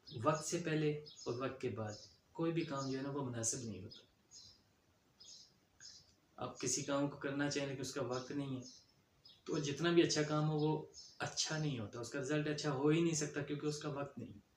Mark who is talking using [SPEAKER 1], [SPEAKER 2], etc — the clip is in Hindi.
[SPEAKER 1] वक्त से पहले और वक्त के बाद कोई भी काम जो है ना वो मुनासिब नहीं होता। आप किसी काम को करना चाहें लेकिन उसका वक्त नहीं है तो जितना भी अच्छा काम हो वो अच्छा नहीं होता, उसका रिजल्ट अच्छा हो ही नहीं सकता क्योंकि उसका वक्त नहीं।